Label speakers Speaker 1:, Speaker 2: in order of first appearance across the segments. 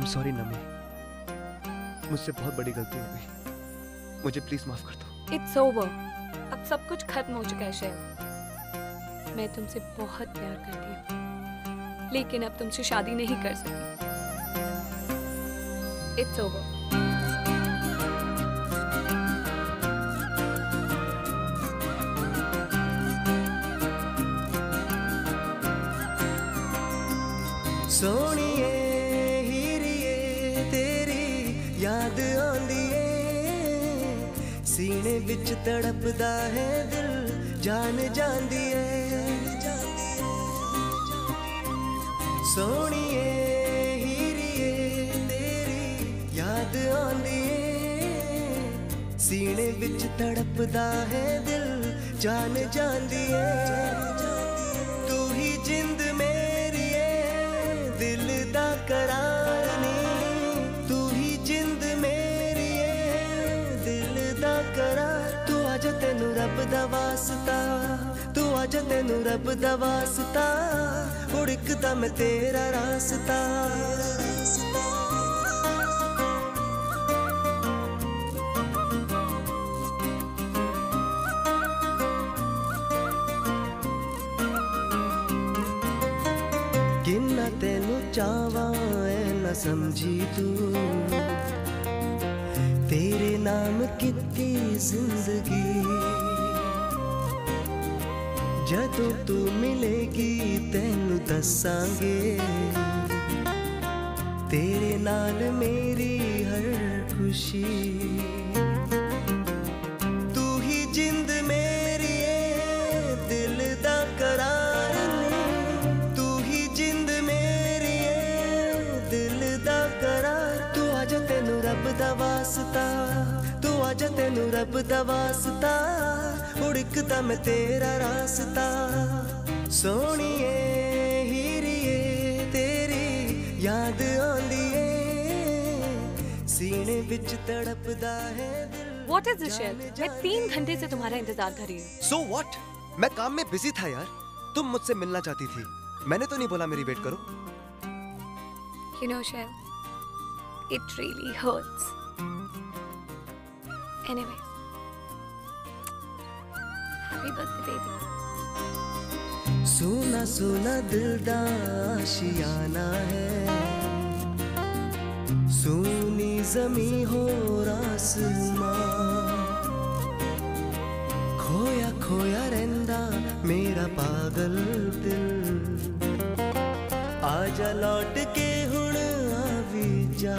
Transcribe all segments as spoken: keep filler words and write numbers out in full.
Speaker 1: I'm sorry नमी, मुझसे बहुत बड़ी गलती हो गई, मुझे प्लीज माफ कर दो।
Speaker 2: It's over, अब सब कुछ खत्म हो चुका है शैल। मैं तुमसे बहुत प्यार करती हूँ, लेकिन अब तुमसे शादी नहीं कर सकती। It's over.
Speaker 3: सोनिए हीरिए तेरी याद आंदी है, सीने विच तड़पदा है दिल जान जांदी है। सोनिए हीरिए तेरी याद आंदी है, सीने विच तड़पदा है दिल जान जांदी है। तू ही जिंद मेरी है, दिल दा करार नी, तू ही जिंद मेरी है, दिल दा करार। तू आजा तेनू रब दा वास्ता, तू आजा तेनू रब दा वास्ता, उड़कदा मैं तेरा रास्ता। किन्ना तेनू चावा ऐ न समझी तू, तेरे नाम कितनी जिंदगी। जदों तू मिलेगी तेनू दसांगे, तेरे नाल मेरी हर खुशी। तू ही जिंद मेरी है, दिल दा करार नी, तू ही जिंद मेरी है, दिल दा करार। तू आजा तेनू रब दा वास्ता, तू आजा तेनू रब दा वास्ता, उड़कदा मैं तेरा रास्ता। सोनिए हीरिए तेरी याद आंदी है, सीने विच तड़पदा है दिल।
Speaker 2: What is this शैल? मैं तीन घंटे से तुम्हारा इंतजार कर रही हूँ।
Speaker 1: So what? मैं काम में बिजी था यार, तुम मुझसे मिलना चाहती थी, मैंने तो नहीं बोला मेरी वेट करो।
Speaker 2: You know shell, it really hurts. Anyway, happy birthday baby.
Speaker 3: सोना सोना दिल दा आशियाना है, सोनी जमी हो आसमां। खोया खोया रहंदा मेरा पागल दिल, आजा लौट के हुण आवी जा।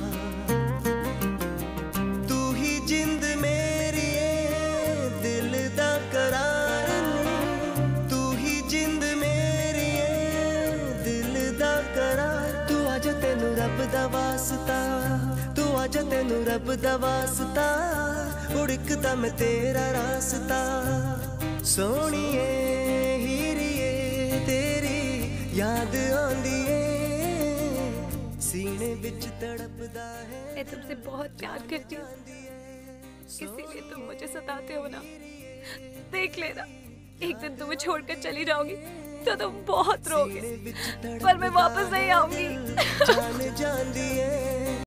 Speaker 3: तू ही जिंद मेरी है, दिल दा करार नी, तू ही जिंद मेरी है, दिल दा करार। तू आजा तेनू रब दा वास्ता, तू आजा तेनू रब दा वास्ता, उड़कदा मैं तेरा रास्ता। सोनिए हीरिए तेरी याद आंदी है, सीने विच तड़पदा है।
Speaker 2: मैं तुमसे बहुत प्यार करती हूँ, इसीलिए तुम मुझे सताते हो ना। देख लेना, एक दिन तुम्हें छोड़कर चली जाऊंगी तो तुम बहुत रोगे, पर मैं वापस नहीं आऊंगी।
Speaker 3: जान जांदी है।